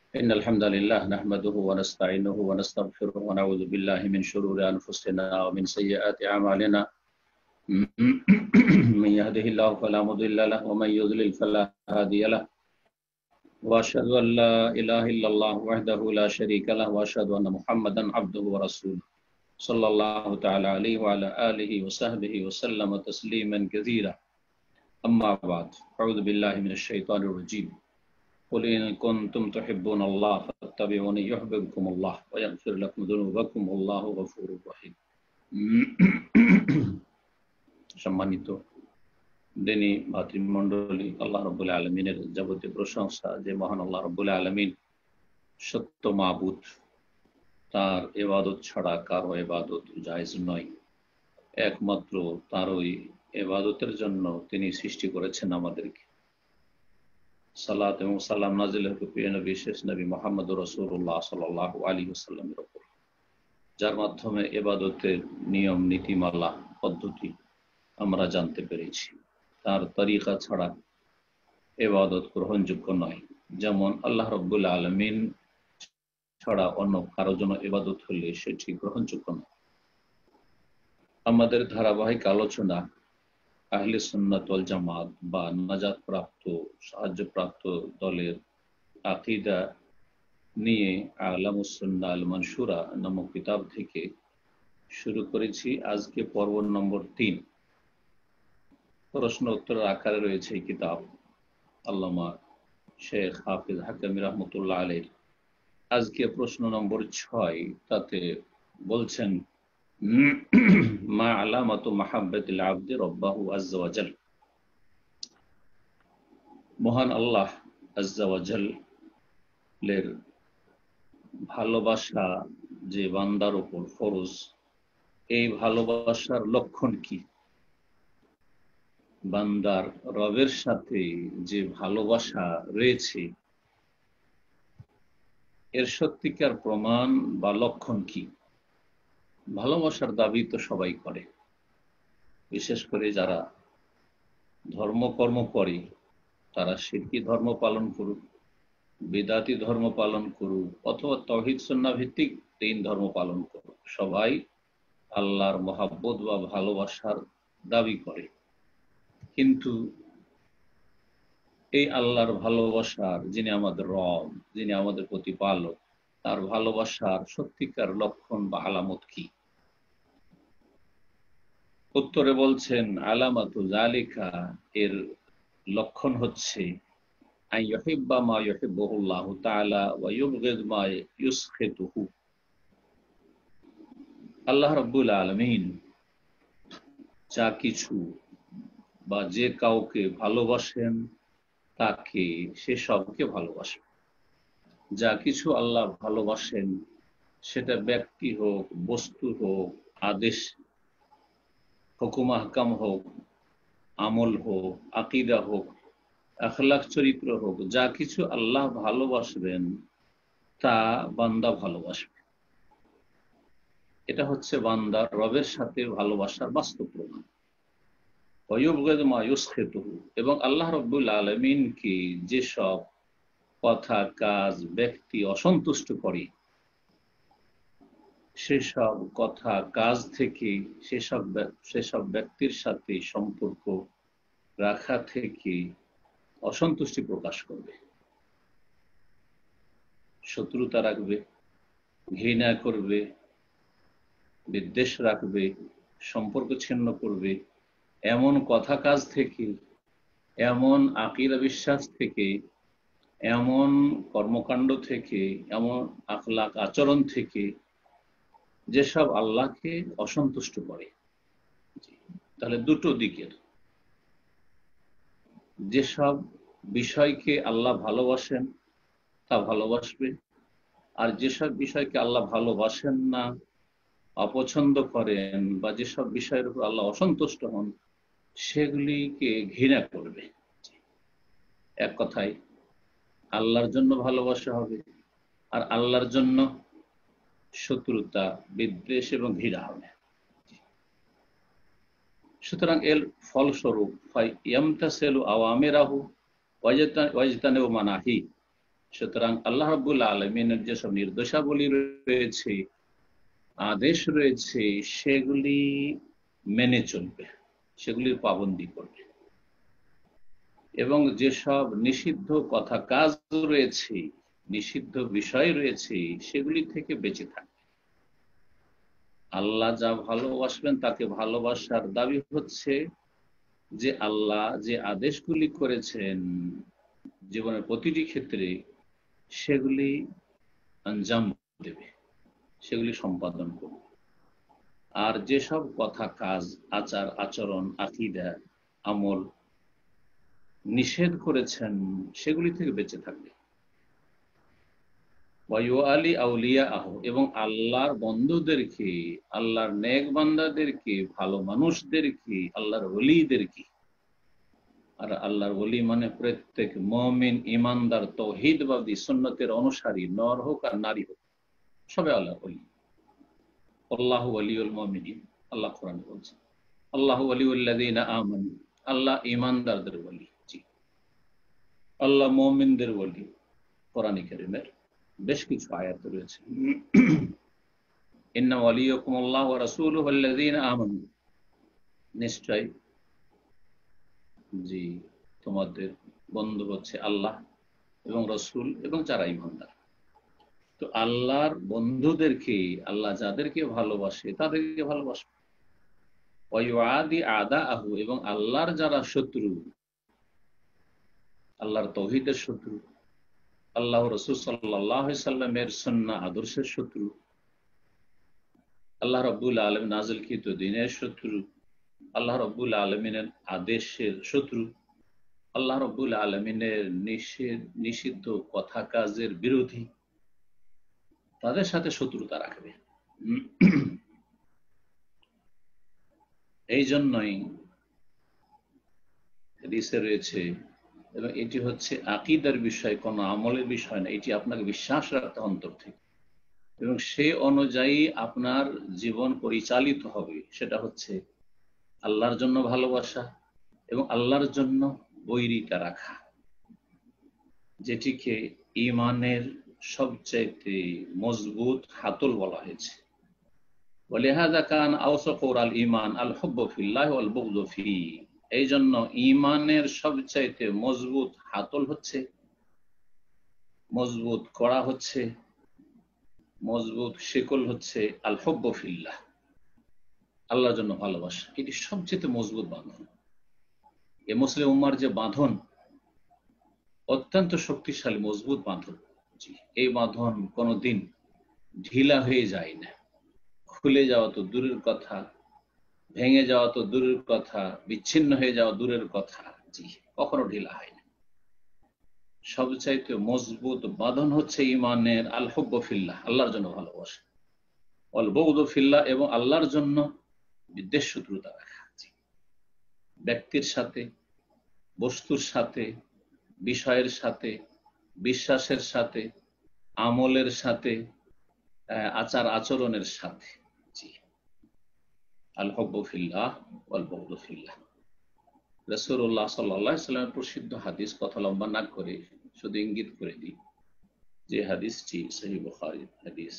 إن الحمد لله نحمده ونستعينه ونستغفره ونعوذ بالله من شرور أنفسنا ومن سيئات أعمالنا من يهده الله فلا مضل له ومن يضلل فلا هادي له وأشهد أن لا إله إلا الله وحده لا شريك له وأشهد أن محمدا عبده ورسوله صلى الله تعالى عليه وعلى آله وصحبه وسلم تسليما كثيرا أما بعد أعوذ بالله من الشيطان الرجيم قل إن كنتم تحبون الله فاتبعوني يحببكم الله ويغفر لكم ذنوبكم والله غفور رحيم সম্মানিত দিনী ভাতৃমণ্ডলী, আল্লাহ রাব্বুল আলামিনের যাবতীয় প্রশংসা যে মহান আল্লাহ রাব্বুল আলামিন সত্য মাবুদ, তার ইবাদত ছাড়া কারো ইবাদত জায়েজ নয়। একমাত্র তারই ইবাদতের জন্য তিনি সৃষ্টি করেছেন আমাদেরকে। সালাত এবং সালাম নাজিল হোক প্রিয় নবী শেষ নবী মুহাম্মদ রাসূলুল্লাহ সাল্লাল্লাহু আলাইহি ওয়াসাল্লামের উপর, যার মাধ্যমে ইবাদতের নিয়ম নীতিমালা পদ্ধতি আমরা জানতে পেরেছি। তার তরিকা ছাড়া ইবাদত গ্রহণযোগ্য নয়। যেমন আল্লাহ রাব্বুল আলামিন ছাড়া অন্য কারো জন্য ইবাদত হলে সেটি গ্রহণযোগ্য নয়। আমাদের ধারাবাহিক আলোচনা আহলে সুন্নাত ওয়াল জামাত বা নাজাত প্রাপ্ত সাহায্যপ্রাপ্ত দলের আকীদা নিয়ে আলামুস সুন্নাহ আল মানসুরা নামক কিতাব থেকে শুরু করেছি। আজকে পর্ব নম্বর 3, প্রশ্ন উত্তরের আকারে রয়েছে এই কিতাব আল্লামা শেখ হাফিজ হাকামি রহমতুল্লাহ আলাইহির। আজকে প্রশ্ন নম্বর 6, তাতে বলছেন মা আলামাতু মাহাব্বাতিল আবদি রাব্বাহু আযজা ওয়া জাল। মহান আল্লাহ আযজা ওয়া জালের ভালোবাসা যে বান্দার উপর ফরজ, এই ভালোবাসার লক্ষণ কি? বান্দার রবের সাথে যে ভালোবাসা রয়েছে এর সত্যিকার প্রমাণ বা লক্ষণ কি? ভালোবাসার দাবি তো সবাই করে, বিশেষ করে যারা ধর্মকর্ম করে তারা শিরকি ধর্ম পালন করুক, বিদাতি ধর্ম পালন করুক অথবা তাওহীদ সুন্নাহ ভিত্তিক দিন ধর্ম পালন করুক, সবাই আল্লাহর মহাব্বত বা ভালোবাসার দাবি করে। কিন্তু এই আল্লাহর ভালোবাসার, যিনি আমাদের রব, যিনি আমাদের প্রতিপালক, তার ভালোবাসার সত্যিকার লক্ষণ বা আলামত কি? উত্তরে বলছেন আলামাতু যালিকা, এর লক্ষণ হচ্ছে আন ইউহিব্বা মা ইউহিব্বুহুল্লাহু তাআলা ওয়া ইউবগিদ মা ইউসখিতুহু। আল্লাহ রাব্বুল আলামিন যা কিছু বা যে কাউকে ভালোবাসেন তাকে, সে সবকে ভালোবাসেন। যা কিছু আল্লাহ ভালোবাসেন সেটা ব্যক্তি হোক, বস্তু হোক, আদেশ, হুকুম আহকাম হোক, আমল হোক, আকীদা হোক, আখলাক চরিত্র হোক, যা কিছু আল্লাহ ভালোবাসবেন তা বান্দা ভালোবাসবে। এটা হচ্ছে বান্দার রবের সাথে ভালোবাসার বাস্তব প্রমাণ। ওয়ায়ুবগিদ মা ইউসখিতুহু, এবং আল্লাহ রাব্বুল আলামিনকে যেসব কথা, কাজ, ব্যক্তি অসন্তুষ্ট করে সেসব কথা, কাজ থেকে, সেসব ব্যক্তির সাথে সম্পর্ক রাখা থেকে অসন্তুষ্টি প্রকাশ করবে, শত্রুতা রাখবে, ঘৃণা করবে, বিদ্বেষ রাখবে, সম্পর্ক ছিন্ন করবে। এমন কথা কাজ থেকে, এমন আকীদা বিশ্বাস থেকে, এমন কর্মকাণ্ড থেকে, এমন আখলাক আচরণ থেকে যেসব আল্লাহকে অসন্তুষ্ট করে। তাহলে দুটো দিকের, যেসব বিষয়কে আল্লাহ ভালোবাসেন তা ভালোবাসবে, আর যেসব বিষয়কে আল্লাহ ভালোবাসেন না, অপছন্দ করেন, বা যেসব বিষয়ের উপর আল্লাহ অসন্তুষ্ট হন সেগুলিকে ঘৃণা করবে। এক কথায় আল্লাহর জন্য ভালোবাসা হবে আর আল্লাহর জন্য শত্রুতা, বিদ্বেষ এবং ঘৃণা হবে। সুতরাং এর ফলস্বরূপ ইয়ামতাসিলু আওয়ামিরাহু ওয়াজতানিবু মানাহি, সুতরাং আল্লাহ রাব্বুল আলামিনের যেসব নির্দেশাবলী রয়েছে, আদেশ রয়েছে, সেগুলি মেনে চলবে, সেগুলির পাবন্দি করবে, এবং যেসব নিষিদ্ধ কথা কাজ রয়েছে, নিষিদ্ধ বিষয় রয়েছে, সেগুলি থেকে বেঁচে থাকবে। আল্লাহ যা ভালোবাসবেন তাকে ভালোবাসার দাবি হচ্ছে যে আল্লাহ যে আদেশগুলি করেছেন জীবনের প্রতিটি ক্ষেত্রে সেগুলি আঞ্জাম দেবে, সেগুলি সম্পাদন করবে। আর যেসব কথা কাজ, আচার আচরণ, আকীদা, আমল নিষেধ করেছেন সেগুলি থেকে বেঁচে থাকবে। ওয়ালি আউলিয়া আহ, এবং আল্লাহর বন্ধুদেরকে, আল্লাহর নেক বান্দাদেরকে, ভালো মানুষদেরকে, আল্লাহর ওলিদেরকে, আর আল্লাহর ওলি মানে প্রত্যেক মুমিন, ইমানদার, তাওহীদবাদী, সুন্নতের অনুসারী, নর হোক আর নারী হোক, সবে আল্লাহর ওলি। আল্লাহু ওয়ালিউল মুমিনিন, আল্লাহ কোরআনে বলছেন। আল্লাহু ওয়ালিউল্লাযীনা আমানু, আল্লাহ ইমানদারদের ওলি। জি, আল্লাহ মুমিনদের ওলি। কোরআনে কারীমের বেশ কিছু আয়াত রয়েছে। ইন্না ওয়ালিয়াকুমুল্লাহু ওয়া রাসূলুহু আল্লাযীনা আমানু, নিশ্চয় জি তোমাদের বন্ধু হচ্ছে আল্লাহ এবং রাসূল এবং যারা ঈমানদার। তো আল্লাহর বন্ধুদেরকে, আল্লাহ যাদেরকে ভালোবাসে তাদেরকে ভালোবাসে। ওয়ায়ুআদি আদাআহু, এবং আল্লাহর যারা শত্রু, আল্লাহর তাওহীদের শত্রু, আল্লাহ রাসূল সাল্লাল্লাহু আলাইহি সাল্লামের সুন্নাহ আদর্শের শত্রু, আল্লাহ রাব্বুল আলামিন নাযিলকৃত দ্বীনের শত্রু, আল্লাহ রাব্বুল আলামিনের আদেশের শত্রু, আল্লাহ রাব্বুল আলামিনের নিষিদ্ধ কথা কাজের বিরোধী, তাদের সাথে শত্রুতা রাখবে। এই জন্যই হাদিসে রয়েছে, এবং এটি হচ্ছে আকীদার বিষয়, কোনো আমলের বিষয় না, এটি আপনাকে বিশ্বাস রাখতে অন্তর থেকে, এবং সেই অনুযায়ী আপনার জীবন পরিচালিত হবে। সেটা হচ্ছে আল্লাহর জন্য ভালোবাসা এবং আল্লাহর জন্য বৈরিতা রাখা, যেটিকে ঈমানের সবচেয়ে মজবুত হাতল বলা হয়েছে। ওয়ালিহাযা কান আওসাকুল আল ঈমান আল হুব্বু ফিল্লাহ ওয়াল বুগযু ফি, এই জন্য ঈমানের সবচাইতে মজবুত হাতল হচ্ছে, মজবুত কড়া হচ্ছে, মজবুত শিকল হচ্ছে আল হুব্বু ফিল্লাহ, আল্লাহর জন্য ভালোবাসা। এটি সবচেয়ে মজবুত বাঁধন। এ মুসলিম উম্মার যে বাঁধন, অত্যন্ত শক্তিশালী মজবুত বাঁধন। এই বাঁধন কোনোদিন ঢিলা হয়ে যায় না। খুলে যাওয়া তো দূরের কথা, ভেঙে যাওয়া তো দূরের কথা, বিচ্ছিন্ন হয়ে যাওয়া দূরের কথা, জি কখনো ঢিলা হয় না। সবচাইতে মজবুত বাঁধন হচ্ছে ঈমানের আল হুব্বু ফিল্লাহ, আল্লাহর জন্য ভালোবাসা, ওয়াল বুগযু ফিল্লাহ, এবং আল্লাহর জন্য বিদ্বেষ শত্রুতা রাখা। ব্যক্তির সাথে, বস্তুর সাথে, বিষয়ের সাথে, বিশ্বাসের সাথে, আমলের সাথে, আচার আচরণের সাথে। জি, আল হুব্বু ফিল্লাহ ওয়াল বুগযু ফিল্লাহ। রাসূলুল্লাহ সাল্লাল্লাহু আলাইহি ওয়াসাল্লামের প্রসিদ্ধ হাদিস, কথা লম্বা না করে শুধু ইঙ্গিত করে দিই, যে হাদিসটি সহিহ বুখারীর হাদিস।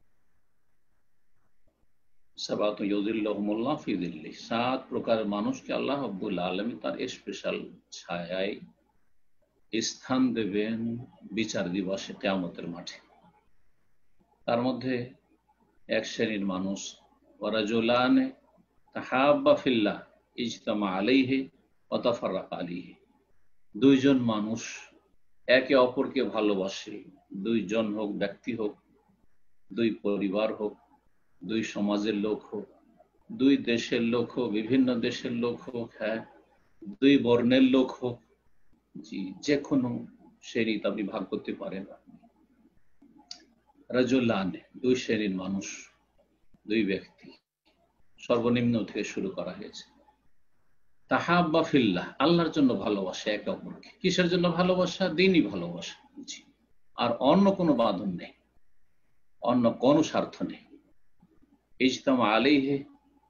সাবাতু ইউযিল্লুহুমুল্লাহ ফি যিল্লিহি, 7 প্রকারের মানুষকে আল্লাহ রাব্বুল আলামিন তার স্পেশাল ছায়ায় স্থান দেবেন বিচার দিবসে, কিয়ামতের মাঠে। তার মধ্যে এক শ্রেণীর মানুষ, ওয়ারাজুলানে তাহাব্বা ফিল্লাহ ইজতামা আলাইহি ওয়া তাফাররাকা আলাইহি, দুইজন মানুষ একে অপরকে ভালোবাসে, দুইজন হোক, ব্যক্তি হোক, দুই পরিবার হোক, দুই সমাজের লোক হোক, দুই দেশের লোক হোক, বিভিন্ন দেশের লোক হোক, হ্যাঁ, দুই বর্ণের লোক হোক, জি যে কোনো শ্রেণী আপনি ভাগ করতে পারেন। রাজুলানে, দুই শ্রেণীর মানুষ, দুই ব্যক্তি, সর্বনিম্ন থেকে শুরু করা হয়েছে। তাহাব্বা ফিল্লাহ, আল্লাহর জন্য ভালোবাসা একে অপরকে। কিসের জন্য ভালোবাসা? দ্বীনি ভালোবাসা। আর অন্য কোনো বাঁধন নেই, অন্য কোনো স্বার্থ নেই। ইজতামা আলাইহি,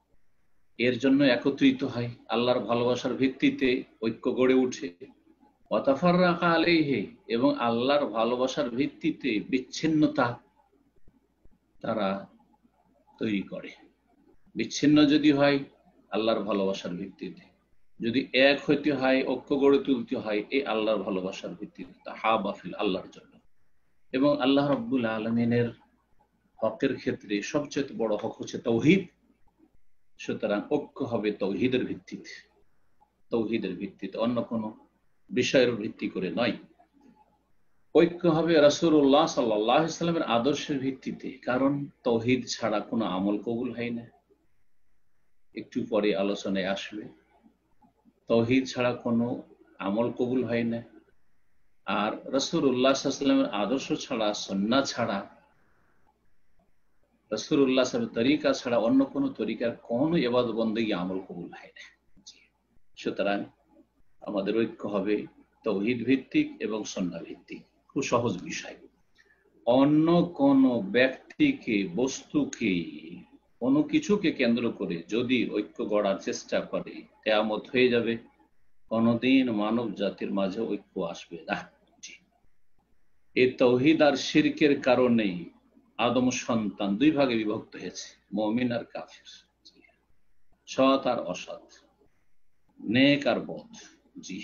এর জন্য একত্রিত হয়, আল্লাহর ভালোবাসার ভিত্তিতে ঐক্য গড়ে উঠে। ওয়াতাফাররাকা আলাইহি, এবং আল্লাহর ভালোবাসার ভিত্তিতে বিচ্ছিন্নতা তারা তৈরি করে। বিচ্ছিন্ন যদি হয় আল্লাহর ভালোবাসার ভিত্তিতে, যদি এক হইতে হয়, ঐক্য গড়ে তুলতে হয় এই আল্লাহর ভালোবাসার ভিত্তিতে, তাহাবা ফিল, আল্লাহর জন্য। এবং আল্লাহ রাব্বুল আলামিনের হকের ক্ষেত্রে সবচেয়ে বড় হক হচ্ছে তাওহীদ। সুতরাং ঐক্য হবে তাওহীদের ভিত্তিতে, তাওহীদের ভিত্তিতে, অন্য কোনো বিষয়ের ভিত্তি করে নয়। ঐক্য হবে রাসূলুল্লাহ সাল্লাল্লাহু আলাইহি ওয়াসাল্লামের আদর্শের ভিত্তিতে, কারণ তাওহীদ ছাড়া কোনো আমল কবুল হয় না, একটু পরে আলোচনায় আসবে। তাওহীদ ছাড়া কোনো আমল কবুল হয় না। আর রাসূলুল্লাহ সাল্লাল্লাহু আলাইহি ওয়াসাল্লামের আদর্শ ছাড়া, সুন্নাহ ছাড়া, রাসূলুল্লাহ সাল্লাল্লাহু আলাইহি ওয়াসাল্লামের তরিকা ছাড়া অন্য কোনো তরিকার কোনো ইবাদত বন্দেগী আমল কবুল হয় না। সুতরাং আমাদের ঐক্য হবে তাওহীদ ভিত্তিক এবং সুন্নাহ ভিত্তিক। খুব সহজ বিষয়। অন্য কোন ব্যক্তিকে, বস্তুকে, কোনো কিছুকে কেন্দ্র করে যদি ঐক্য গড়ার চেষ্টা করে, কিয়ামত হয়ে যাবে, কোনদিন মানব জাতির মাঝে ঐক্য আসবে না। এই তাওহীদ আর শিরকের কারণেই আদম সন্তান দুই ভাগে বিভক্ত হয়েছে, মুমিন আর কাফির, সৎ আর অসৎ, নেক আর বদ। জি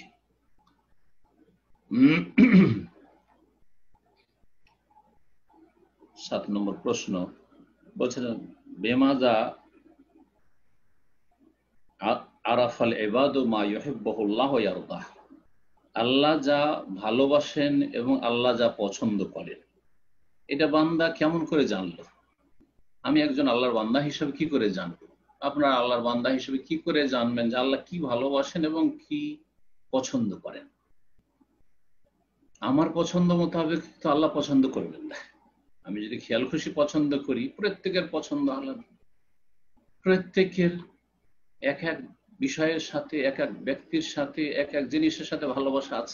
7 নম্বর প্রশ্ন বলছেন, বেমাজা আরাফাল ইবাদু মা ইউহিব্বুহুল্লাহ ওয়া ইয়ারদাহ, আল্লাহ যা ভালোবাসেন এবং আল্লাহ যা পছন্দ করেন এটা বান্দা কেমন করে জানলো? আমি একজন আল্লাহর বান্দা হিসেবে কি করে জানবো? আপনারা আল্লাহর বান্দা হিসেবে কি করে জানবেন যে আল্লাহ কি ভালোবাসেন এবং কি পছন্দ করেন? আমার পছন্দ মোতাবেক তো আল্লাহ পছন্দ করবেন না। আমি যদি খেয়াল খুশি পছন্দ করি, প্রত্যেকের পছন্দ আলাদা, প্রত্যেকের এক এক বিষয়ের সাথে, এক এক ব্যক্তির সাথে, এক এক জিনিসের সাথে ভালোবাসা আছে।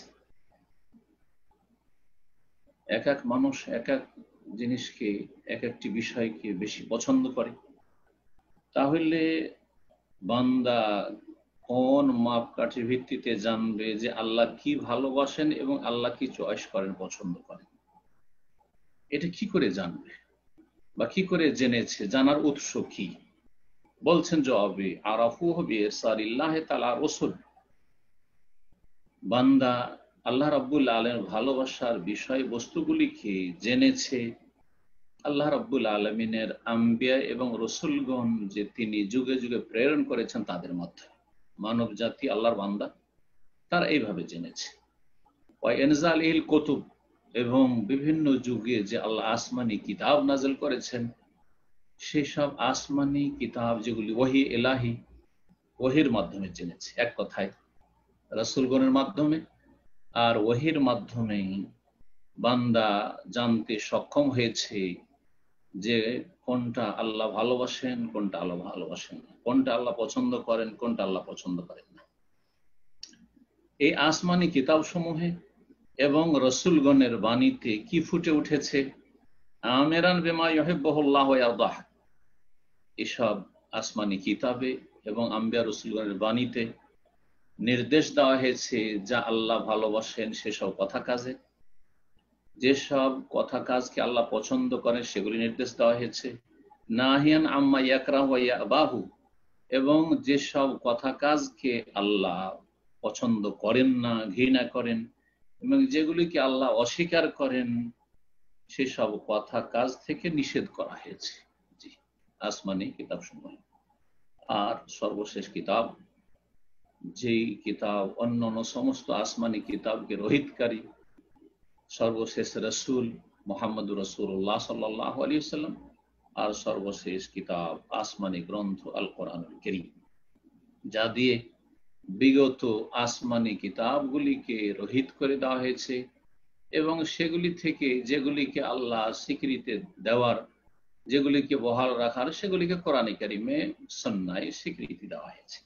এক এক মানুষ এক এক জিনিসকে, এক একটি বিষয়কে বেশি পছন্দ করে। তাহলে বান্দা কোন মাপকাঠির ভিত্তিতে জানবে যে আল্লাহ কি ভালোবাসেন এবং আল্লাহ কি চয়েস করেন, পছন্দ করেন? এটা কি করে জানবে বা কি করে জেনেছে? জানার উৎস কি? বলছেন জবাবে, আরাফুহু বিইরসালিল্লাহি তাআলা রাসূল, বান্দা আল্লাহ রাব্বুল আলামিনের ভালোবাসার বিষয় বস্তুগুলিকে জেনেছে আল্লাহ রাব্বুল আলামিনের আম্বিয়া এবং রাসূলগণ যে তিনি যুগে যুগে প্রেরণ করেছেন তাদের মাধ্যমে। মানব জাতি আল্লাহর বান্দা, তারা এইভাবে জেনেছে। ওয়া ইনজালিল কুতুব, এবং বিভিন্ন যুগে যে আল্লাহ আসমানি কিতাব নাযিল করেছেন, সেই সব আসমানি কিতাব যেগুলি ওহী ইলাহি, ওহীর মাধ্যমে জেনেছে। এক কথায় রাসূলগণের মাধ্যমে আর ওহীর মাধ্যমে বান্দা জানতে সক্ষম হয়েছে যে কোনটা আল্লাহ ভালোবাসেন, কোনটা আল্লাহ ভালোবাসেন না, কোনটা আল্লাহ পছন্দ করেন, কোনটা আল্লাহ পছন্দ করেন না। এই আসমানি কিতাব সমূহে এবং রাসূলগণের বাণীতে কি ফুটে উঠেছে? আমিরান বিমা ইউহিব্বুহুল্লাহ ওয়া ইয়ারদাহ, এসব আসমানি কিতাবে এবং আম্বিয়া রাসূলগণের বাণীতে নির্দেশ দেওয়া হয়েছে যা আল্লাহ ভালোবাসেন সেসব কথা কাজে, যেসব কথা কাজকে আল্লাহ পছন্দ করেন সেগুলি নির্দেশ দেওয়া হয়েছে। নাহিয়ান আম্মা ইয়াকরাহু ওয়া ইয়াবাহু, এবং যেসব কথা কাজকে আল্লাহ পছন্দ করেন না, ঘৃণা করেন, এবং যেগুলিকে আল্লাহ অস্বীকার করেন সেসব কথা কাজ থেকে নিষেধ করা হয়েছে। জি, আসমানি কিতাব সমূহ। আর সর্বশেষ কিতাব, যেই কিতাব অন্যান্য সমস্ত আসমানি কিতাবকে রহিতকারী, সর্বশেষ রসুল মুহাম্মদুর রাসূলুল্লাহ সাল্লাল্লাহু আলাইহি ওয়াসাল্লাম, আর সর্বশেষ কিতাব আসমানি গ্রন্থ আল কোরআনুল কারীম, যা দিয়ে বিগত আসমানি কিতাবগুলিকে রহিত করে দেওয়া হয়েছে এবং সেগুলি থেকে যেগুলিকে আল্লাহ স্বীকৃতি দেওয়ার, যেগুলিকে বহাল রাখার, সেগুলিকে কোরআনে কারিমে সুন্নায় স্বীকৃতি দেওয়া হয়েছে।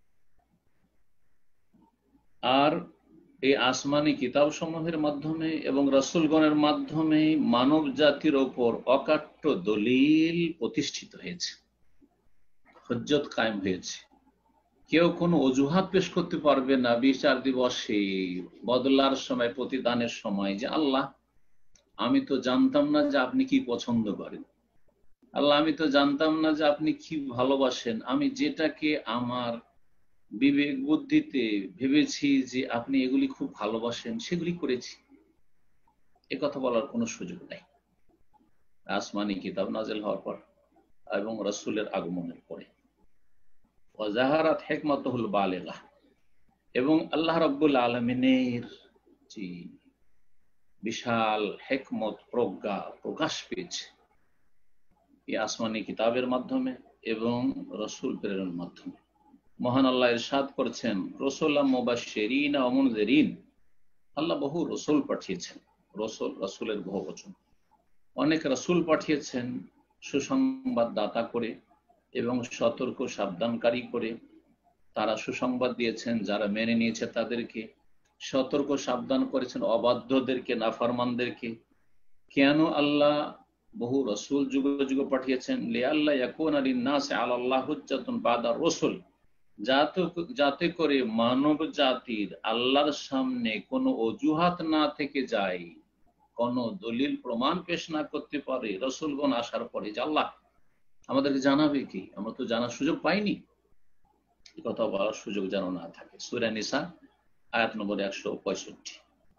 আর এই আসমানি কিতাব সমূহের মাধ্যমে এবং রাসূলগণের মাধ্যমে মানব জাতির ওপর অকাট্য দলিল প্রতিষ্ঠিত হয়েছে, হুজ্জত কায়েম হয়েছে। কেউ কোনো অজুহাত পেশ করতে পারবে না বিচার দিবসে, বদলার সময়, প্রতিদানের সময়, যে আল্লাহ আমি তো জানতাম না যে আপনি কি পছন্দ করেন, আল্লাহ আমি তো জানতাম না যে আপনি কি ভালোবাসেন, আমি যেটাকে আমার বিবেক বুদ্ধিতে ভেবেছি যে আপনি এগুলি খুব ভালোবাসেন সেগুলি করেছি। এ কথা বলার কোনো সুযোগ নেই আসমানি কিতাব নাজিল হওয়ার পর এবং রাসূলের আগমনের পরে। ওয়াজাহারাত হিকমাতুহুল বালিগা, এবং আল্লাহ রাব্বুল আলামিনের যে বিশাল হিকমত, প্রজ্ঞা প্রকাশ পেয়েছে এই আসমানি কিতাবের মাধ্যমে এবং রাসূল প্রেরণের মাধ্যমে। মহান আল্লাহ ইরশাদ করেছেন, রাসূলাম মুবাশশিরিন ওয়া মুনযিরিন, আল্লাহ বহু রাসূল পাঠিয়েছেন। রাসূলের বহুবচন, অনেক রাসূল পাঠিয়েছেন সুসংবাদ দাতা করে এবং সতর্ক সাবধানকারী করে। তারা সুসংবাদ দিয়েছেন যারা মেনে নিয়েছে তাদেরকে, সতর্ক সাবধান করেছেন অবাধ্যদেরকে, নাফরমানদেরকে। কেন আল্লাহ বহু রাসূল যুগ যুগ পাঠিয়েছেন? লিআল্লা ইয়াকুনা লিন-নাসি আলাল্লাহি হুজ্জাতুন বা'দা রাসূল, যাতে করে মানব জাতির আল্লাহর সামনে কোনো অজুহাত না থেকে যায়, কোনো দলিল প্রমাণ পেশ না করতে পারে রাসূলগণ আসার পরে, যে আল্লাহ আমাদেরকে জানাবে কি, আমরা তো জানার সুযোগ পাইনি, এই কথা বলার সুযোগ যেন না থাকে। সূরা নিসা আয়াত নম্বর 165।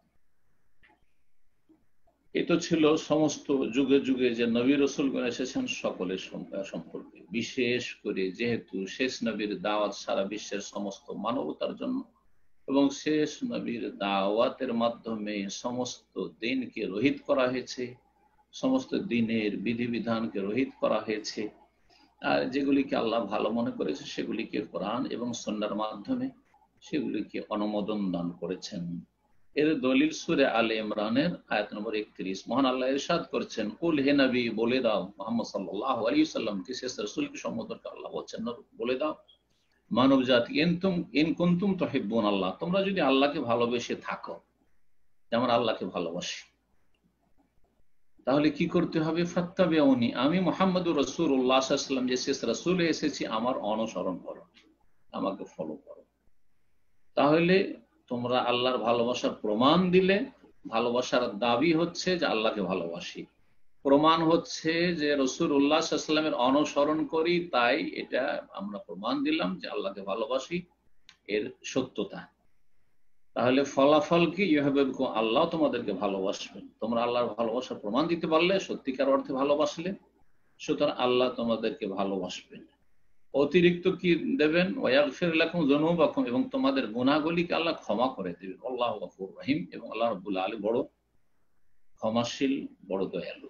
এই তো ছিল সমস্ত যুগে যুগে যে নবী রাসূলগণ এসেছেন সকলের সম্পর্কে, বিশেষ করে যেহেতু শেষ নবীর দাওয়াত সারা বিশ্বের সমস্ত মানবতার জন্য, এবং শেষ নবীর দাওয়াতের মাধ্যমে সমস্ত দিনকে রহিত করা হয়েছে, সমস্ত দিনের বিধিবিধানকে রহিত করা হয়েছে, আর যেগুলিকে আল্লাহ ভালো মনে করেছে সেগুলিকে কোরআন এবং সুন্নাহর মাধ্যমে সেগুলিকে অনুমোদন দান করেছেন। এর দলিল সূরা আলে ইমরানের আয়াত নম্বর 31। মহান আল্লাহ ইরশাদ করেছেন, কুল হে নবী বলে দাও, মুহাম্মদ সাল্লাল্লাহু আলাইহি সাল্লামকে, শেষ রাসূলকে সম্বোধন করে আল্লাহ বলছেন, বলে দাও মানব জাতি, ইন কুনতুম তুহিব্বুন আল্লাহ, তোমরা যদি আল্লাহকে ভালোবেসে থাকো, যেমন আল্লাহকে ভালোবাসি, তাহলে কি করতে হবে? ফাত্তাবিউনি, আমি মুহাম্মদুর রাসূলুল্লাহ সাল্লাল্লাহু আলাইহি ওয়াসাল্লাম যে শেষ রাসূল এসেছি আমার অনুসরণ করো, আমাকে ফলো করো। তাহলে তোমরা আল্লাহর ভালোবাসার প্রমাণ দিলে। ভালোবাসার দাবি হচ্ছে যে আল্লাহকে ভালোবাসি, প্রমাণ হচ্ছে যে রাসূলুল্লাহ সাল্লাল্লাহু আলাইহি ওয়াসাল্লামের অনুসরণ করি, তাই এটা আমরা প্রমাণ দিলাম যে আল্লাহকে ভালোবাসি, এর সত্যতা। তাহলে ফলাফল কি? ইউহিব্বুকুম, আল্লাহ তোমাদেরকে ভালোবাসবেন। তোমরা আল্লাহর ভালোবাসার প্রমাণ দিতে পারলে, সত্যিকার অর্থে ভালোবাসলে, সুতরাং আল্লাহ তোমাদেরকে ভালোবাসবেন। অতিরিক্ত কি দেবেন? ওয়াগফির লাকুম যুনুবাকুম, এবং তোমাদের গুনাহগুলিকে আল্লাহ ক্ষমা করে দেবেন। আল্লাহু গফুর রহিম, এবং আল্লাহ রাব্বুল আলামিন বড় ক্ষমাশীল, বড় দয়ালু।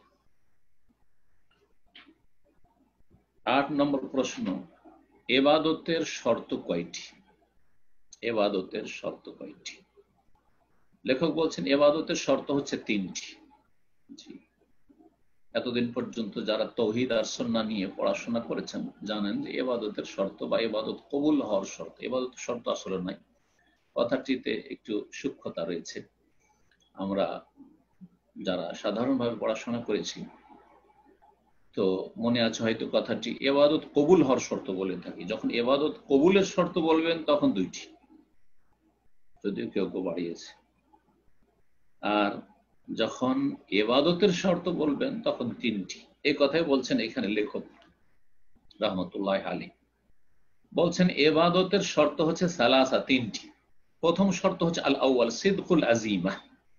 8 নম্বর প্রশ্ন, ইবাদতের শর্ত কয়টি? ইবাদতের শর্ত কয়টি? লেখক বলছেন ইবাদতের শর্ত হচ্ছে 3টি। জি, এতদিন পর্যন্ত যারা তাওহীদ আর সুন্নাহ নিয়ে পড়াশোনা করেছেন জানেন যে ইবাদতের শর্ত বা ইবাদত কবুল হওয়ার শর্ত, ইবাদতের শর্ত আসলে নাই, কথাটিতে একটু সূক্ষ্মতা রয়েছে। আমরা যারা সাধারণভাবে পড়াশোনা করেছি তো মনে আছে হয়তো কথাটি, ইবাদত কবুল হওয়ার শর্ত বলে থাকি। যখন ইবাদত কবুলের শর্ত বলবেন তখন 2টি, যদিও কেউ কেউ বাড়িয়েছে। আর যখন ইবাদতের শর্ত বলবেন তখন 3টি। এই কথাই বলছেন এখানে লেখক রাহমাতুল্লাহ আলাইহি। বলছেন ইবাদতের শর্ত হচ্ছে সালাসা, 3টি। প্রথম শর্ত হচ্ছে আল আউয়াল সিদকুল আযীমা,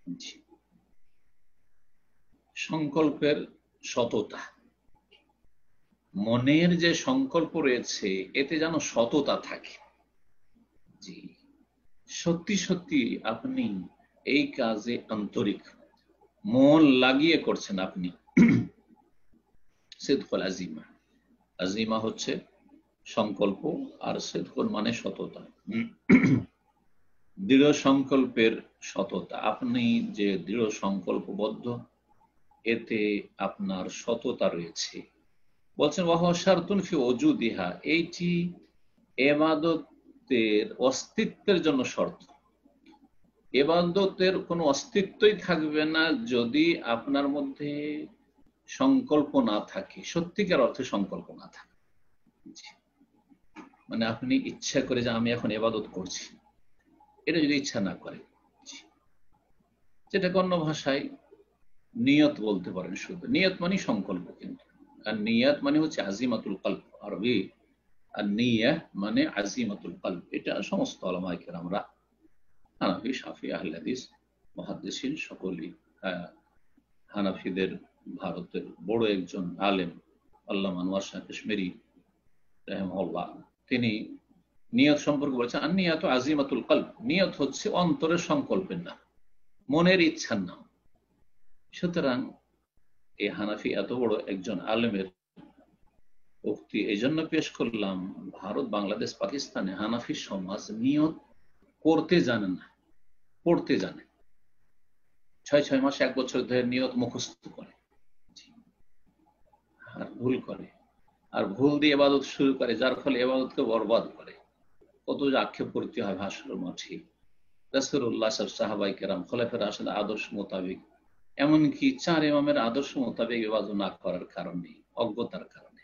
সংকল্পের সততা। মনের যে সংকল্প রয়েছে এতে যেন সততা থাকে। জি, সত্যি সত্যি আপনি এই কাজে আন্তরিক, মন লাগিয়ে করছেন আপনি। সিদকুল আযীমা, আযীমা হচ্ছে সংকল্প, আর সিদকুল মানে সততা, দৃঢ় সংকল্পের সততা। আপনি যে দৃঢ় সংকল্পবদ্ধ, এতে আপনার সততা রয়েছে। বলছেন ওয়াহুয়া শারতুন ফি ওজুদিহা, এইটি ইবাদতের অস্তিত্বের জন্য শর্ত। ইবাদতের কোনো অস্তিত্বই থাকবে না যদি আপনার মধ্যে সংকল্প না থাকে, সত্যিকার অর্থে সংকল্প না থাকে। মানে আপনি ইচ্ছা করে যে আমি এখন ইবাদত করছি, এটা যদি ইচ্ছা না করে, যেটাকে অন্য ভাষায় নিয়ত বলতে পারেন। শুধু নিয়ত মানে সংকল্প, কিন্তু আর নিয়ত মানে হচ্ছে আজিমাতুল কলব, আরবি আর নিয়াহ মানে আজিমাতুল কলব। এটা সমস্ত উলামায়ে কেরামরা, হানাফি, শাফি, আহলে হাদিস, মুহাদ্দিসিন সকলেই, হানাফিদের ভারতের বড় একজন আলেম আল্লামা আনোয়ার শাহ কাশ্মীরি রাহিমাহুল্লাহ, তিনি নিয়ত সম্পর্কে বলেছেন, আর নিয়ত আজিমাতুল কলব, নিয়ত হচ্ছে অন্তরের সংকল্পের নাম, মনের ইচ্ছার নাম। সুতরাং এই হানাফি এত বড় একজন আলেমের উক্তি এই জন্য পেশ করলাম, ভারত, বাংলাদেশ, পাকিস্তানে হানাফি সমাজ নিয়ত করতে জানে না, পড়তে জানে। 6 মাস 1 বছর ধরে নিয়ত মুখস্থ করে আর ভুল করে, আর ভুল দিয়ে ইবাদত শুরু করে, যার ফলে ইবাদতকে বরবাদ করে। কত যে আক্ষেপ করতে হয় ভাষার মাঠে। রাসূলুল্লাহ সাহাবায়ে কেরাম, খোলাফায়ে রাশিদিন আদর্শ মোতাবেক, এমনকি 4 ইমামের আদর্শ মোতাবেক ইবাদত না করার কারণে, অজ্ঞতার কারণে।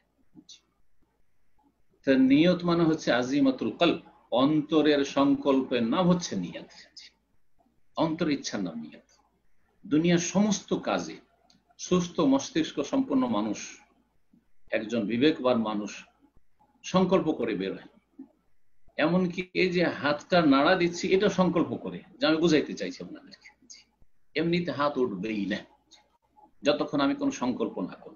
তো নিয়ত মানে হচ্ছে আজিমাতুল কলব, অন্তরের সংকল্পের নাম হচ্ছে নিয়ত, অন্তর ইচ্ছার নাম নিয়ত। দুনিয়ার সমস্ত কাজে সুস্থ মস্তিষ্ক সম্পন্ন মানুষ, একজন বিবেকবান মানুষ সংকল্প করে বেরোয়। এমনকি এই যে হাতটা নাড়া দিচ্ছি, এটা সংকল্প করে, যে আমি বুঝাইতে চাইছি আপনাদেরকে, এমনিতে হাত উঠবেই না যতক্ষণ আমি কোনো সংকল্প না করব।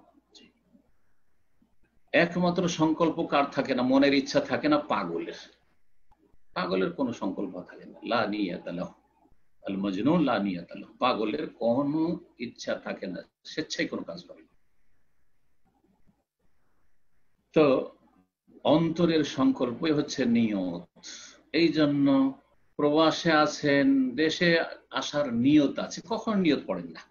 একমাত্র সংকল্প কার থাকে না? মনের ইচ্ছা থাকে না পাগলের। পাগলের কোনো সংকল্প থাকে না, লা নিয়াত লাহু, আল মাজনুন লা নিয়াত লাহু, পাগলের কোনো ইচ্ছা থাকে না, স্বেচ্ছায় কোনো কাজ করে না। তো অন্তরের সংকল্পই হচ্ছে নিয়ত। এই জন্য প্রবাসে আছেন, দেশে আসার নিয়ত আছে, কখন নিয়ত পড়েন না?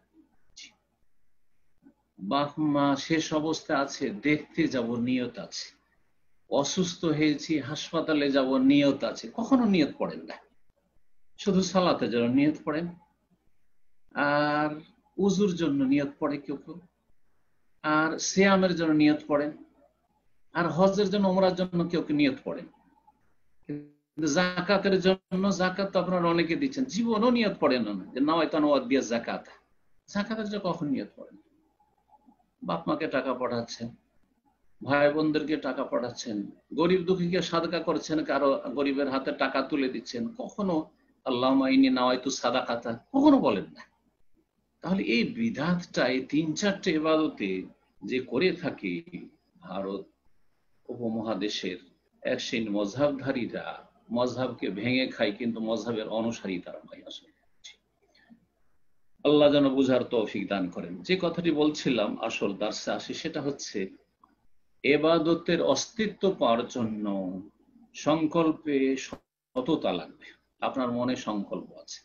বাপ মা শেষ অবস্থা আছে, দেখতে যাব, নিয়ত আছে। অসুস্থ হয়েছি, হাসপাতালে যাব, নিয়ত আছে, কখনো নিয়ত পড়েন না। শুধু সালাতের জন্য নিয়ত পড়েন, আর উজুর জন্য নিয়ত পড়ে কেউ কেউ, আর সিয়ামের জন্য নিয়ত পড়েন, আর হজের জন্য, ওমরার জন্য কেউ কেউ নিয়ত পড়েন। কিন্তু যাকাতের জন্য, যাকাত তো আপনারা অনেকে দিচ্ছেন, জীবনও নিয়ত পড়েন না যে নাওয়াইতু আন উআদ্দিয়া যাকাত। যাকাতের জন্য কখন নিয়ত পড়েন? বাপ মাকে টাকা পাঠাচ্ছেন, ভাই বোনদেরকে টাকা পাঠাচ্ছেন, গরিব দুঃখীকে সাদকা করছেন, কারো গরিবের হাতে টাকা তুলে দিচ্ছেন, কখনো আল্লাহুম্মা ইন্নী নাওয়াইতু সাদাকাতা কখনো বলেন না। তাহলে এই বিধাতটা, এই 3-4টে ইবাদতে যে করে থাকে ভারত উপমহাদেশের এক শ্রেণীর মযহাবধারীরা, মযহাবকে ভেঙে খায়, কিন্তু মযহাবের অনুসারী তারা নয় আসলে। আল্লাহ যেন বুঝার তৌফিক দান করেন। যে কথাটি বলছিলাম, আসল দার্সে আসি, সেটা হচ্ছে ইবাদতের অস্তিত্ব পাওয়ার জন্য সংকল্পে সততা লাগবে। আপনার মনে সংকল্প আছে,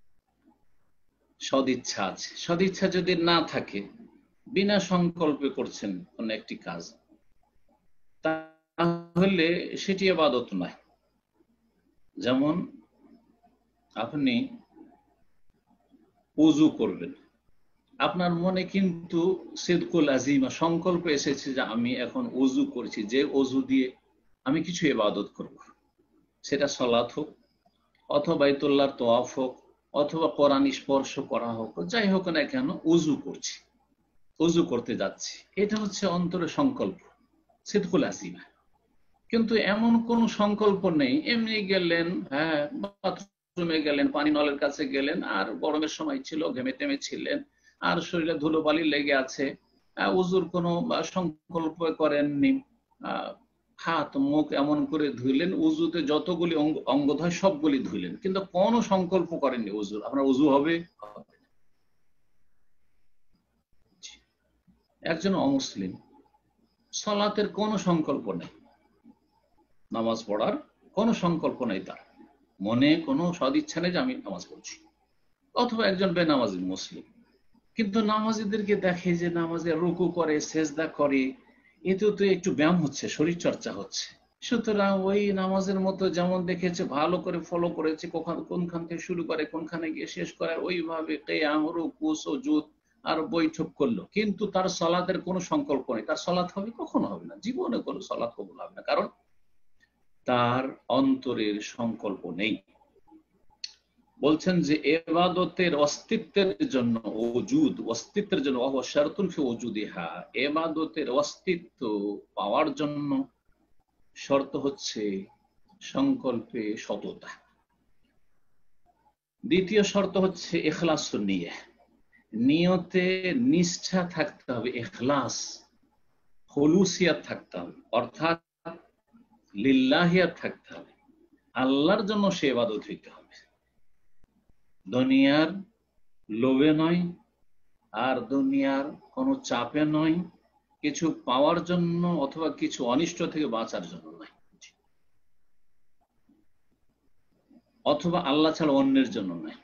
সদিচ্ছা আছে, সদিচ্ছা যদি না থাকে, বিনা সংকল্পে করছেন কোন একটি কাজ, তাহলে সেটি ইবাদত নয়। যেমন আপনি ওযু করবেন, আপনার মনে কিন্তু সিদকুল আজিমা, সংকল্প এসেছে যে আমি এখন ওযু করছি, যে ওযু দিয়ে আমি কিছু ইবাদত করব, সেটা সালাত হোক, অথবা বাইতুল্লাহর তওয়াফ হোক, অথবা কোরআন স্পর্শ করা হোক, যাই হোক না কেন, ওযু করছি, ওযু করতে যাচ্ছি, এটা হচ্ছে অন্তরে সংকল্প, সিদকুল আজিমা। কিন্তু এমন কোন সংকল্প নেই, এমনি গেলেন, হ্যাঁ বাথরুমে গেলেন, পানি নলের কাছে গেলেন, আর গরমের সময় ছিল, ঘেমে টেমে ছিলেন, আর শরীরে ধুলোবালি লেগে আছে, ওযুর কোনো সংকল্প করেননি, হাত মুখ এমন করে ধুইলেন, উজুতে যতগুলি অঙ্গ হয় সবগুলি ধুইলেন, কিন্তু কোনো সংকল্প করেননি উজুর, আপনার উজু হবে? একজন অমুসলিম, সালাতের কোনো সংকল্প নেই, নামাজ পড়ার কোনো সংকল্প নেই, তার মনে কোনো সদিচ্ছা নেই যে আমি নামাজ পড়ছি। অথবা একজন বেনামাজি মুসলিম, কিন্তু নামাজিদেরকে দেখে যে নামাজে রুকু করে, সেজদা করে, এতেও তো একটু ব্যায়াম হচ্ছে, শরীর চর্চা হচ্ছে। সুতরাং ওই নামাজের মতো যেমন দেখেছে, ভালো করে ফলো করেছে, কোনখান থেকে শুরু করে কোনখানে গিয়ে শেষ করে, ওইভাবে কিয়াম, রুকু, সুজুদ আর বৈঠক করলো, কিন্তু তার সালাতের কোনো সংকল্প নেই। তার সালাত হবে? কখনো হবে না, জীবনে কোনো সালাত কবুল হবে না। কারণ তার অন্তরের সংকল্প নেই। বলছেন যে ইবাদতের অস্তিত্বের জন্য অস্তিত্বের জন্য শারতুন ফি ওজুদিহা, ইবাদতের অস্তিত্ব পাওয়ার জন্য শর্ত হচ্ছে সংকল্পে সততা। দ্বিতীয় শর্ত হচ্ছে ইখলাসুন নিয়্যাহ, নিয়তে নিষ্ঠা থাকতে হবে, ইখলাস খুলুসিয়াত থাকতে হবে, অর্থাৎ লিল্লাহিয়াত থাকতে হবে, আল্লাহর জন্য সে ইবাদত হইতে হবে, দুনিয়ার লোভে নয়, আর দুনিয়ার কোনো চাপে নয়, কিছু পাওয়ার জন্য অথবা কিছু অনিষ্ট থেকে বাঁচার জন্য নয়, অথবা আল্লাহ ছাড়া অন্যের জন্য নয়।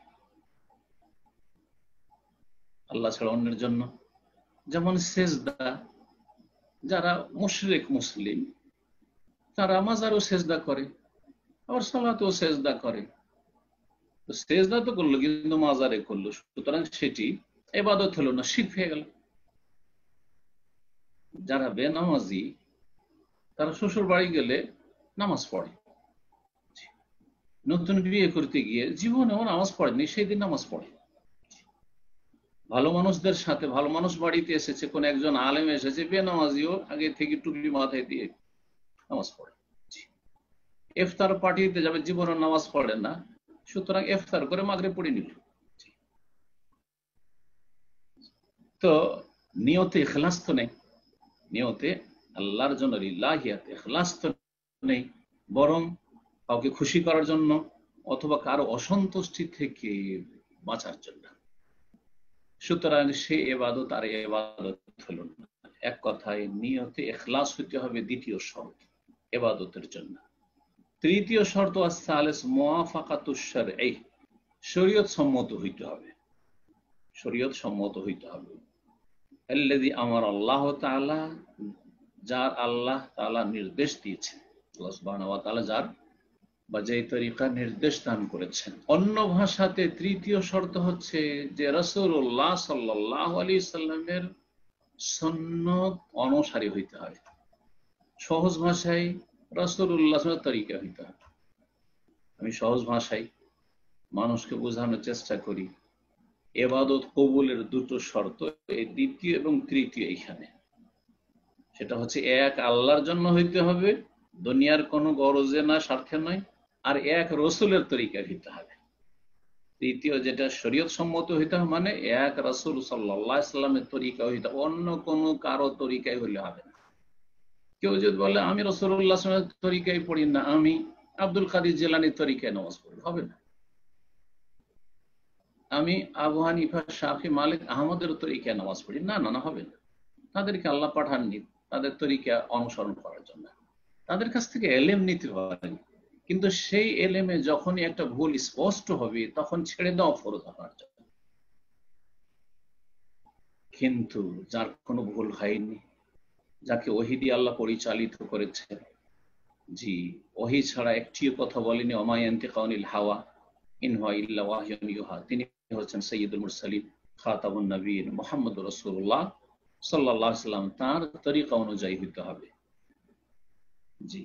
আল্লাহ ছাড়া অন্যের জন্য, যেমন সেজদা, যারা মুশরিক মুসলিম তারা মাজারও সেজদা করে, আবার সালাতেও সেজদা করে। তো সেজদা তো করলো কিন্তু মাজারে করলো, সুতরাং সেটি ইবাদত হলো না, শিরক হয়ে গেল। যারা বেনামাজি তারা শ্বশুর বাড়ি গেলে নামাজ পড়ে, নতুন বিয়ে করতে গিয়ে জীবনেও নামাজ পড়েনি, সেই দিন নামাজ পড়ে। ভালো মানুষদের সাথে, ভালো মানুষ বাড়িতে এসেছে, কোন একজন আলেম এসেছে, বেনামাজিও আগে থেকে টুপি মাথায় দিয়ে নামাজ পড়ে। ইফতার পার্টিতে যাবে, জীবনে নামাজ পড়ে না, সুতরাং ইফতার করে মাগরিব পড়ে নিল। তো নিয়তে ইখলাস তো নেই, নিয়তে আল্লাহর জন্য লিল্লাহিয়াত ইখলাস তো নেই, বরং কাউকে খুশি করার জন্য অথবা কারো অসন্তুষ্টি থেকে বাঁচার জন্য। সুতরাং সে ইবাদত আর ইবাদত হলো না। এক কথায় নিয়তে ইখলাস হইতে হবে দ্বিতীয় শর্ত ইবাদতের জন্য। তৃতীয় শর্ত আস-সালিস মুওয়াফাকাতুশ শারঈ, শরীয়ত সম্মত হইতে হবে, শরীয়ত সম্মত হইতে হবে। আল্লাযী আমারা আল্লাহ তাআলা, যার আল্লাহ তাআলা নির্দেশ দিয়েছেন, আল্লাহ সুবহানাহু ওয়া তাআলা যার বা যেই তরিকা নির্দেশ দান করেছেন। অন্য ভাষাতে তৃতীয় শর্ত হচ্ছে যে রাসূলুল্লাহ সাল্লাল্লাহু আলাইহি সাল্লামের সুন্নত অনুসারী হইতে হয়। সহজ ভাষায় রাসূলুল্লাহর তরিকা হইতে হবে। আমি সহজ ভাষায় মানুষকে বোঝানোর চেষ্টা করি, ইবাদত কবুলের দুটো শর্ত, এই দ্বিতীয় এবং তৃতীয় এখানে। সেটা হচ্ছে এক আল্লাহর জন্য হইতে হবে, দুনিয়ার কোনো গরজে না, স্বার্থে নয়, আর এক রসুলের তরিকা হইতে হবে। তৃতীয় যেটা শরীয়ত সম্মত হইতে হবে, মানে এক রাসূল সাল্লাল্লাহু আলাইহি সাল্লামের তরিকা হইতে, অন্য কোনো কারো তরিকায় হইলে হবে না। কেউ যদি বলে আমি রাসূলুল্লাহ সাল্লাল্লাহু আলাইহি ওয়াসাল্লামের তরিকায় পড়ি না, আমি আব্দুল কাদের জিলানীর তরিকায় নামাজ পড়ি, হবে না। আমি আবু হানিফা, শাফি, মালিক, আহমদের তরিকায় নামাজ পড়ি, না না না, হবে না। তাদেরকে আল্লাহ পাঠাননি তাদের তরিকা অনুসরণ করার জন্য, তাদের কাছ থেকে এলেম নিতে পারেন, কিন্তু সেই এলেমে যখনই একটা ভুল স্পষ্ট হবে তখন ছেড়ে দেওয়া ফরজ আপনার জন্য। কিন্তু যার কোনো ভুল হয়নি, যাকে ওহী দিয়ে আল্লাহ পরিচালিত করেছেন, জি, ওহী ছাড়া একটিও কথা বলেনি, ওমা ইয়ানতিকু আনিল হাওয়া ইন হুয়া ইল্লা ওয়াহয়ুন ইউহা, তিনি হচ্ছেন সাইয়্যিদুল মুরসালিন খাতামুন নবীয়িন মুহাম্মদুর রাসূলুল্লাহ সাল্লাল্লাহু আলাইহি ওয়াসাল্লাম, তার তরিকা অনুযায়ী হইতে হবে। জি,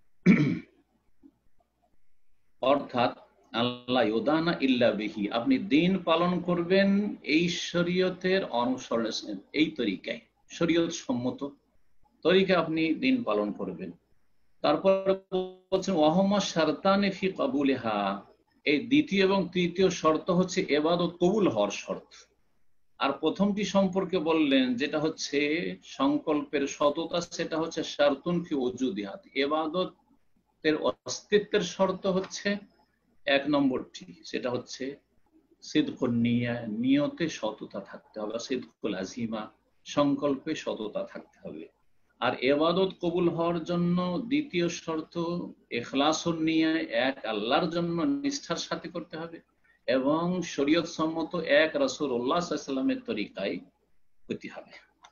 অর্থাৎ আল্লাহ ইউদানা ইল্লা বিহি, আপনি দিন পালন করবেন এই শরীয়তের অনুসরণে, এই তরিকায়, শরীয়ত সম্মত তরিকা আপনি দিন পালন করবেন। তারপর বলছেন ওয়াহুমা শারতানি ফি কবুলিহা, এই দ্বিতীয় এবং তৃতীয় শর্ত হচ্ছে ইবাদত কবুল হওয়ার শর্ত। আর প্রথমটি সম্পর্কে বললেন যেটা হচ্ছে সংকল্পের সততা, সেটা হচ্ছে শারতুন ফি ওজুদিহাত, ইবাদতের অস্তিত্বের শর্ত হচ্ছে এক নম্বরটি, সেটা হচ্ছে সিদকুন নিয়া, নিয়তে সততা থাকতে হবে, সিদকুল আযিমা, সংকল্পে সততা থাকতে হবে। আর ইবাদত কবুল হওয়ার জন্য দ্বিতীয় শর্ত ইখলাসুন নিয়া, এক আল্লাহর জন্য নিষ্ঠার সাথে করতে হবে, এবং শরীয়ত সম্মত এক রাসূলুল্লাহ সাল্লাল্লাহু আলাইহি ওয়াসাল্লামের তরিকায় হতে হবে।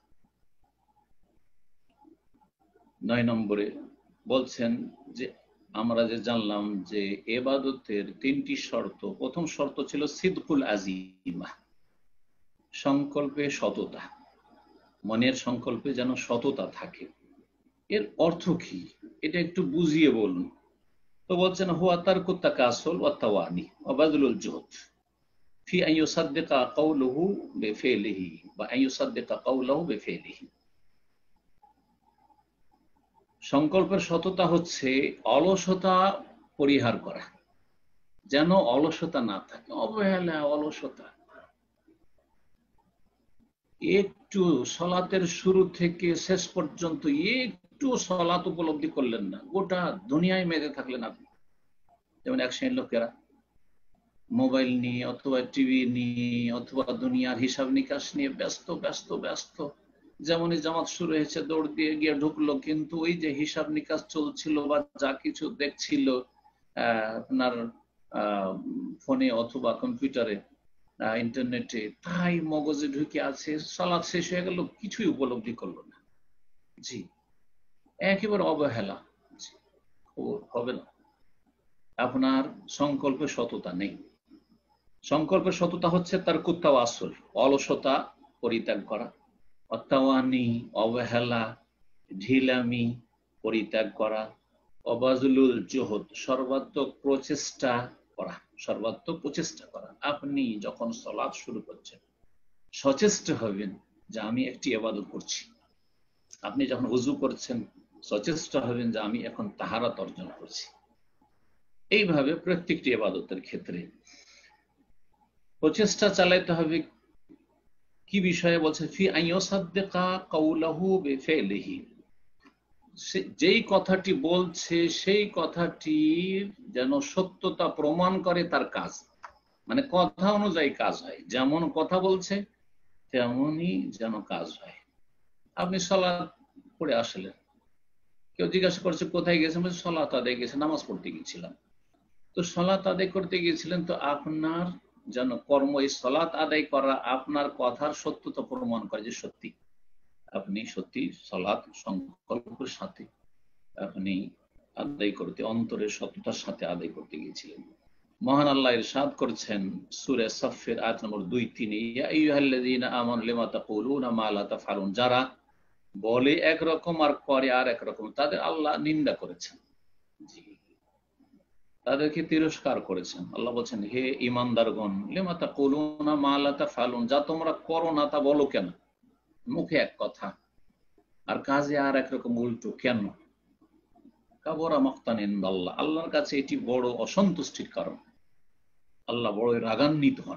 9 নম্বরে বলছেন যে আমরা যে জানলাম যে ইবাদতের তিনটি শর্ত, প্রথম শর্ত ছিল সিদকুল আযিমা, সংকল্পে সততা, মনের সংকল্পে যেন সততা থাকে। এর অর্থ কি এটা একটু বুঝিয়ে বলুন। তো বলছেন হুয়া তারকুত তাকাসুল ওয়া তাওয়ানি ওয়া বাযলুল জুহদ ফি আন ইউসাদ্দিকা কাওলুহু বিফিলিহি বা আন ইউসাদ্দিকা কাওলুহু বিফিলিহি। সংকল্পের সততা হচ্ছে অলসতা পরিহার করা, যেন অলসতা না থাকে, অবহেলা অলসতা। একটু সলাতের শুরু থেকে শেষ পর্যন্ত একটু সলাত উপলব্ধি করলেন না, গোটা দুনিয়ায় মেতে থাকলেন আপনি। যেমন এক শ্রেণীর লোকেরা মোবাইল নিয়ে অথবা টিভি নিয়ে অথবা দুনিয়ার হিসাব নিকাশ নিয়ে ব্যস্ত ব্যস্ত ব্যস্ত। যেমনই জামাত শুরু হয়েছে দৌড় দিয়ে গিয়ে ঢুকলো, কিন্তু ওই যে হিসাব নিকাশ চলছিল বা যা কিছু দেখছিল আপনার ফোনে অথবা কম্পিউটারে ইন্টারনেটে, তাই মগজে ঢুকে আছে। সালাত শেষ হয়ে গেল, কিছুই উপলব্ধি করলো না। জি, একেবারে অবহেলা। হবে না, আপনার সংকল্পে সততা নেই। সংকল্পের সততা হচ্ছে তার কুত্তাও আসল, অলসতা পরিত্যাগ করা, অত্যাওয়ানি অবহেলা, ঢিলামি পরিত্যাগ করা, অবাজুলুল জোহদ সর্বাত্মক প্রচেষ্টা করা, সর্বাত্মক প্রচেষ্টা করা। আপনি যখন সালাত শুরু করছেন সচেষ্ট হবেন যে আমি একটি ইবাদত করছি। আপনি যখন ওযু করছেন সচেষ্ট হবেন যে আমি এখন তাহারাত অর্জন করছি। এইভাবে প্রত্যেকটি ইবাদতের ক্ষেত্রে প্রচেষ্টা চালাইতে হবে। কি বিষয়ে বলছে? ফি আন ইউসাদ্দিকা কাওলাহু বিফিলিহি, যেই কথাটি বলছে সেই কথাটি যেন সত্যতা প্রমাণ করে তার কাজ, মানে কথা অনুযায়ী কাজ হয়। যেমন কথা বলছে তেমনই যেন কাজ হয়। আপনি সালাত পড়ে আসলেন, কেউ জিজ্ঞাসা করছে কোথায় গেছেন, সালাত আদায় গেছে, নামাজ পড়তে গিয়েছিলাম। তো সালাত আদায় করতে গিয়েছিলেন, তো আপনার যেন কর্ম এই সালাত আদায় করা আপনার কথার সত্যতা প্রমাণ করে যে সত্যি আপনি সত্যি সালাত সংকল্পের সাথে আপনি আদায় করতে, অন্তরের সত্যতার সাথে আদায় করতে গিয়েছিলেন। মহান আল্লাহ ইরশাদ করছেন সূরা সাফের আয়াত নম্বর 2-3, ইয়া আইয়ুহাল্লাযীনা আমানু লিমা তাকুলুনা মা লা তাফআলুন, যারা বলে একরকম আর করে আর একরকম, তাদের আল্লাহ নিন্দা করেছেন। জি, তাদেরকে তিরস্কার করেছেন। আল্লাহ বলছেন হে ঈমানদারগণ, লিমা তাকুলুনা মা লা তাফআলুন, যা তোমরা করো না তা বলো কেন? মুখে এক কথা আর কাজে আর একরকম, উল্টো কেন? কাবুরা মাকতান ইনদাল্লাহ, আল্লাহর কাছে এটি বড় অসন্তুষ্টির কারণ। আল্লাহ বড় রাগান্বিত হন।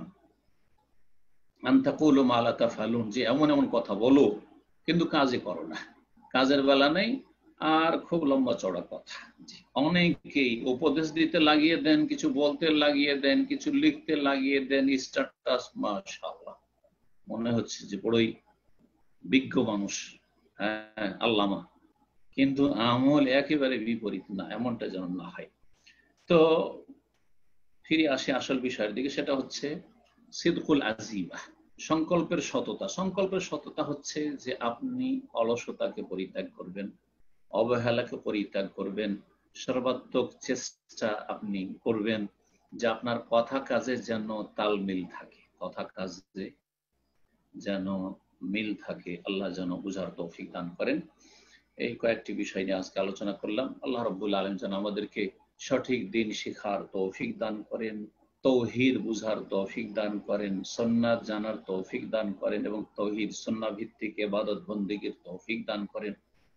আন তাকুলু মা লা তাফআলুন, যে এমন এমন কথা বলো কিন্তু কাজে করো না, কাজের বেলা নেই আর খুব লম্বা চড়া কথা। অনেকেই উপদেশ দিতে লাগিয়ে দেন, কিছু বলতে লাগিয়ে দেন, কিছু লিখতে লাগিয়ে দেন, স্ট্যাটাস মাশাআল্লাহ মনে হচ্ছে যে বড়ই বিজ্ঞ মানুষ, হ্যাঁ আল্লামা, কিন্তু আমল একেবারে বিপরীত। না, এমনটা যেন না হয়। তো ফিরে আসে আসল বিষয়ের দিকে, সেটা হচ্ছে সিদকুল আজিমা, সংকল্পের সততা। সংকল্পের সততা হচ্ছে যে আপনি অলসতাকে পরিত্যাগ করবেন, অবহেলাকে পরিত্যাগ করবেন, সর্বাত্মক চেষ্টা আপনি করবেন যে আপনার কথা কাজে যেন তাল মিল থাকে, কথা কাজে যেন মিল থাকে। আল্লাহ যেন বুঝার তৌফিক দান করেন। এই কয়েকটি বিষয় নিয়ে আজকে আলোচনা করলাম। আল্লাহ রাব্বুল আলামিন যেন আমাদেরকে সঠিক দিন শিখার তৌফিক দান করেন, তৌহিদ বুঝার তৌফিক দান করেন, সুন্নাত জানার তৌফিক দান করেন এবং তৌহিদ সুন্নাহ ভিত্তিক ইবাদত বন্দেগীর তৌফিক দান করেন।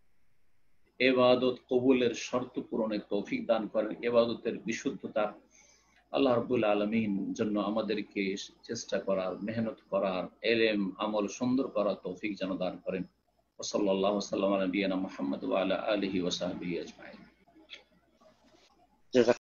ইবাদত কবুলের শর্ত পূরণের তৌফিক দান করেন, ইবাদতের বিশুদ্ধতা আল্লাহ রাব্বুল আলামিন জন্য আমাদেরকে চেষ্টা করার, মেহনত করার, ইলম আমল সুন্দর করার তৌফিক যেন দান করেন। সাল্লাল্লাহু আলা নবিয়িনা মুহাম্মদ ওয়া আলা আলিহি ওয়া সাহবিহি আজমাইন।